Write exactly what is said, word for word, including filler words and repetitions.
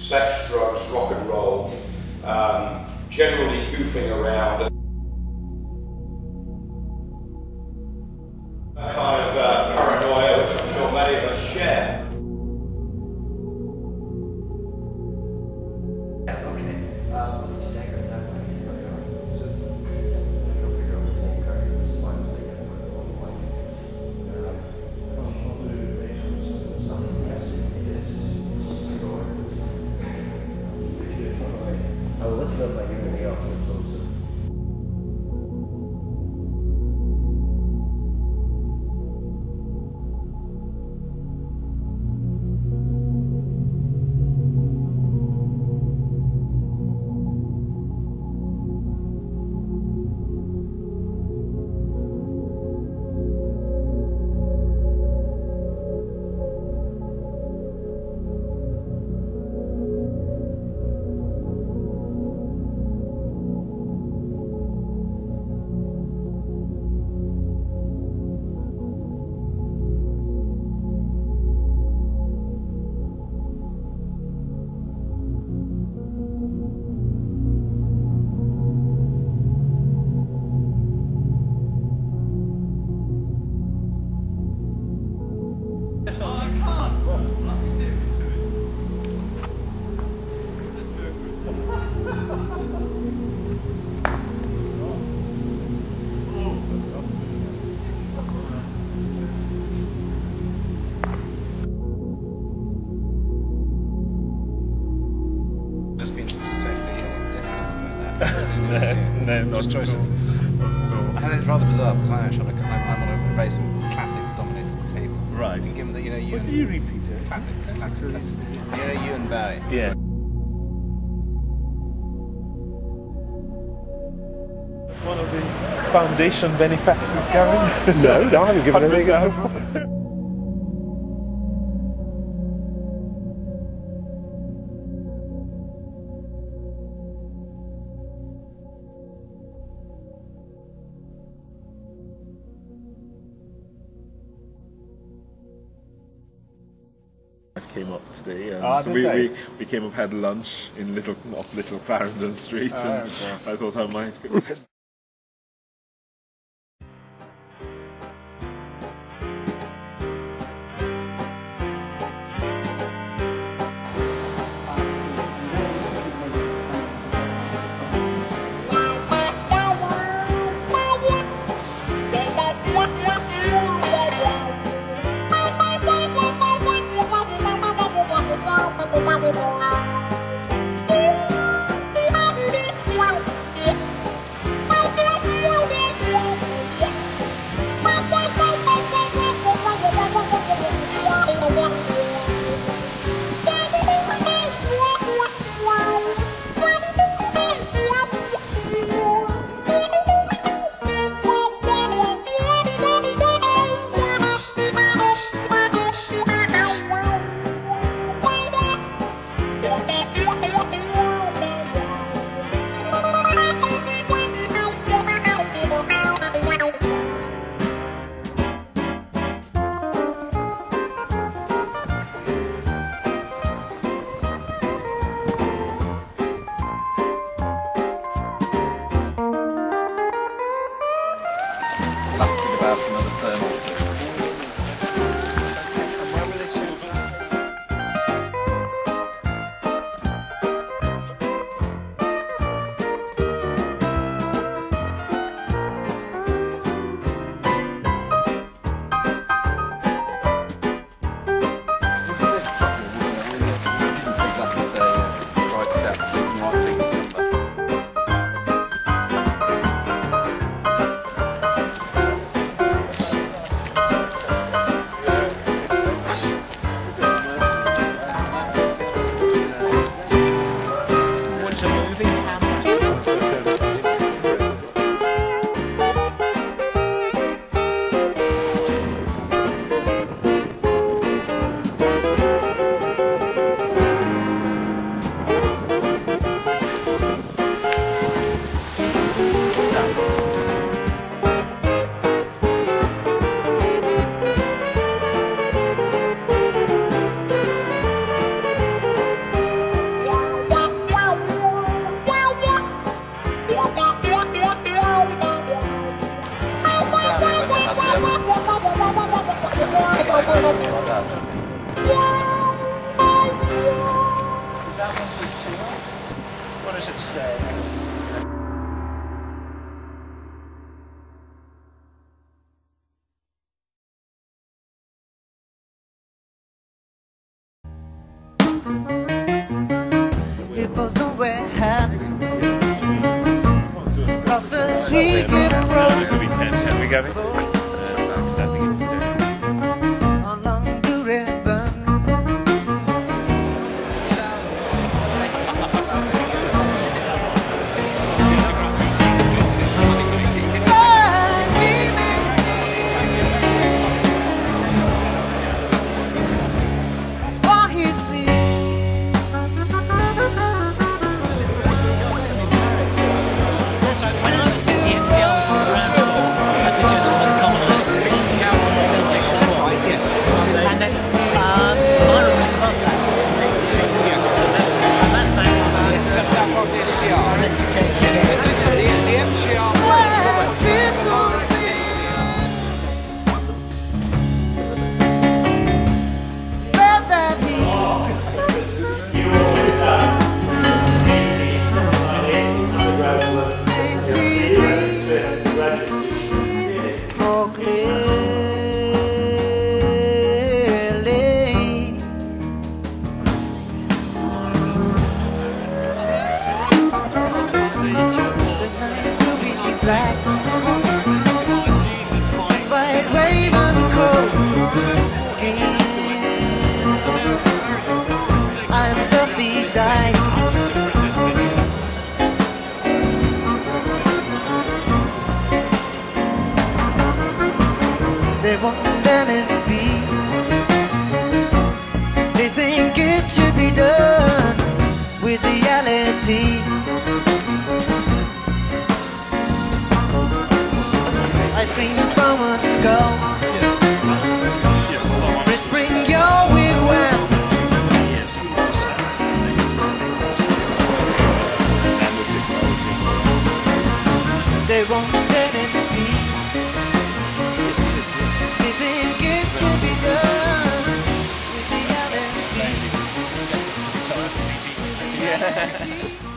sex, drugs, rock and roll, um, generally goofing around. A kind of uh, paranoia, which I'm sure many of us share. I'll look it up like everything else. No, not at all. Not at all. I think it's rather bizarre because I'm actually on a, I'm on a very some classics dominated table. Right. And given that you know you. What do you read, Peter? Classics. Classics. classics. You know you and Barry. Yeah. One of the foundation benefactors, Gavin? No, no, I haven't given anything else. Came up today, and Ah, so did we, they? we we came up, had lunch in little off Little Clarendon Street, Oh, and gosh. I thought I might go. Gabby? Uh, I think it's Danny. Along the river. When I was in the M C, I was on the ground floor at the Gentleman Commoners building. And then um, my room was above that. And that's now part of the S C R. Unless you change it. The M C R. They won't let it be. They think it should be done with reality. I scream from a skull. Let's bring your wigwam. They won't let it be. They think it should be done with reality. Just to be told, Yeah.